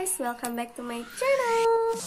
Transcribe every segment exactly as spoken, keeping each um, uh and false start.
guys, welcome back to my channel.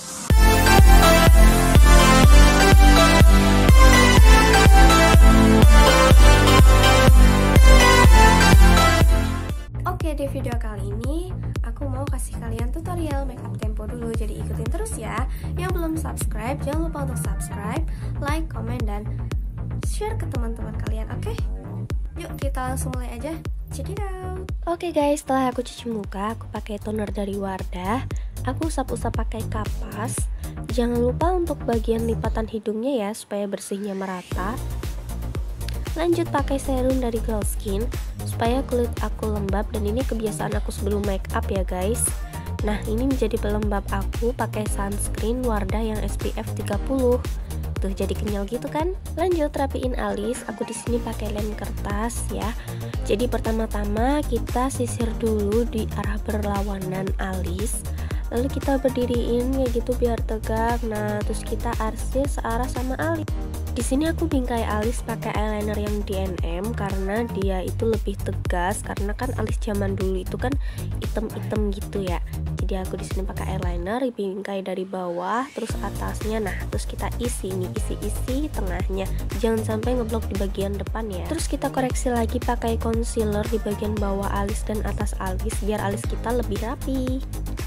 Oke, di video kali ini aku mau kasih kalian tutorial makeup tempo dulu, jadi ikutin terus ya. Yang belum subscribe, jangan lupa untuk subscribe, like, comment, dan share ke teman-teman kalian, oke? Yuk kita langsung mulai aja. Check it out. Oke guys, setelah aku cuci muka, aku pakai toner dari Wardah. Aku usap-usap pakai kapas. Jangan lupa untuk bagian lipatan hidungnya ya, supaya bersihnya merata. Lanjut pakai serum dari Glow Skin supaya kulit aku lembab, dan ini kebiasaan aku sebelum make up ya guys. Nah, ini menjadi pelembab aku pakai sunscreen Wardah yang S P F tiga puluh. Tuh jadi kenyal gitu kan. Lanjut rapiin alis. Aku di sini pakai lem kertas ya. Jadi pertama-tama kita sisir dulu di arah berlawanan alis. Lalu kita berdiriin ya gitu biar tegak. Nah, terus kita arsir searah sama alis. Di sini aku bingkai alis pakai eyeliner yang D and M karena dia itu lebih tegas, karena kan alis zaman dulu itu kan item-item gitu ya. Jadi aku di sini pakai eyeliner, bingkai dari bawah terus atasnya. Nah, terus kita isi nih, isi-isi tengahnya. Jangan sampai ngeblok di bagian depan ya. Terus kita koreksi lagi pakai concealer di bagian bawah alis dan atas alis biar alis kita lebih rapi.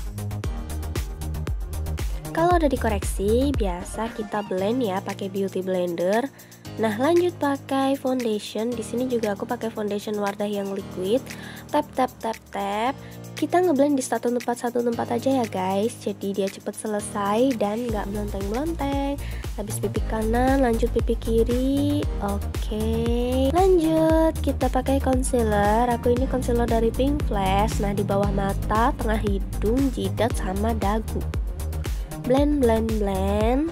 Kalau udah dikoreksi, biasa kita blend ya pakai beauty blender. Nah, lanjut pakai foundation. Di sini juga aku pakai foundation Wardah yang liquid. Tap tap tap tap. Kita ngeblend di satu tempat satu tempat aja ya guys. Jadi dia cepet selesai dan nggak melonteng-melonteng. Habis pipi kanan, lanjut pipi kiri. Oke. Lanjut kita pakai concealer. Aku ini concealer dari Pink Flash. Nah, di bawah mata, tengah hidung, jidat sama dagu. Blend blend blend.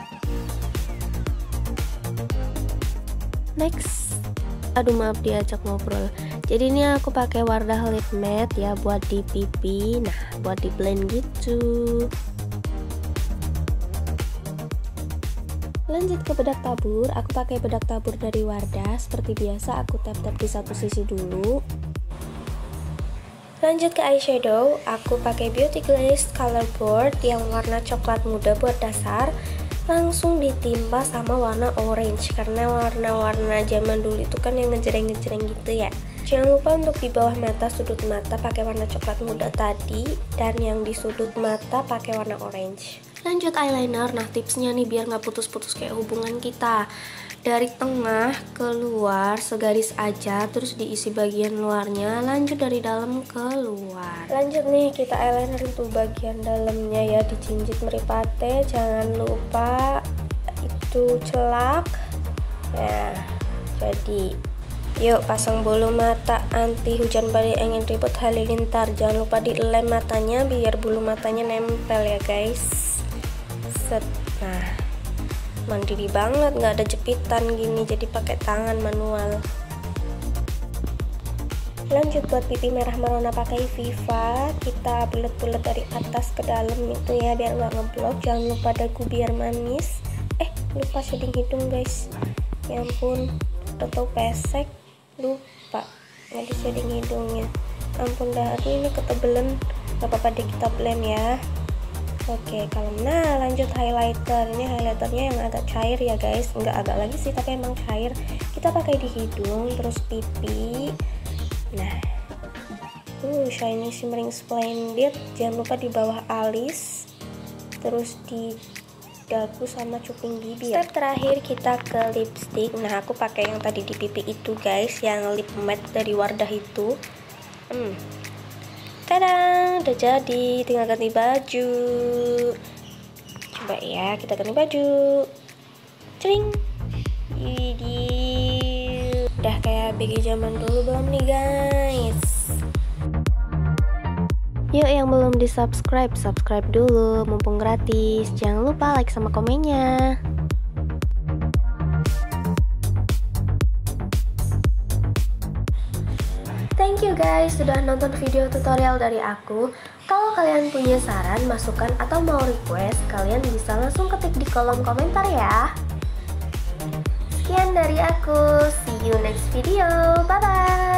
Next, aduh maaf diajak ngobrol. Jadi ini aku pakai Wardah lip matte ya buat di pipi. Nah, buat di blend gitu. Lanjut ke bedak tabur. Aku pakai bedak tabur dari Wardah. Seperti biasa aku tap-tap di satu sisi dulu. Lanjut ke eyeshadow, aku pakai Beauty Glaze Color Board yang warna coklat muda buat dasar. Langsung ditimpa sama warna orange, karena warna-warna zaman dulu itu kan yang ngejreng-ngejreng gitu ya. Jangan lupa untuk di bawah mata, sudut mata pakai warna coklat muda tadi, dan yang di sudut mata pakai warna orange. Lanjut eyeliner. Nah, tipsnya nih biar nggak putus-putus kayak hubungan kita. Dari tengah ke luar segaris aja, terus diisi bagian luarnya, lanjut dari dalam ke luar. Lanjut nih kita eyeliner untuk bagian dalamnya ya, dicinjit meripate, jangan lupa itu celak. Nah, jadi yuk pasang bulu mata anti hujan badai angin ribut halilintar. Jangan lupa dilem matanya biar bulu matanya nempel ya guys. Set. Nah, mandiri banget, nggak ada jepitan gini, jadi pakai tangan manual. Lanjut buat pipi merah merona pakai Viva. Kita bulet-bulet dari atas ke dalam itu ya biar nggak ngeblok. Jangan lupa dagu biar manis. Eh, lupa shading hidung guys. Ya ampun, udah tau pesek, lupa nggak di shading hidungnya. Ampun dah, aduh ini ketebelan. Gak apa-apa deh, kita blend ya. Oke, kalau nah lanjut highlighter. Ini highlighternya yang agak cair ya guys, nggak agak lagi sih tapi emang cair. Kita pakai di hidung, terus pipi. Nah, uh shiny shimmering splendid. Jangan lupa di bawah alis, terus di dagu sama cuping bibir. Step terakhir kita ke lipstick. Nah, aku pakai yang tadi di pipi itu guys, yang lip matte dari Wardah itu. Hmm. Tada, udah jadi, tinggal ganti baju. Coba ya, kita ganti baju. Cering. Ini udah kayak B G zaman dulu belum nih guys? Yuk yang belum di subscribe, subscribe dulu, mumpung gratis. Jangan lupa like sama komennya. Thank you guys sudah nonton video tutorial dari aku. Kalau kalian punya saran, masukan, atau mau request, kalian bisa langsung ketik di kolom komentar ya. Sekian dari aku, see you next video, bye bye.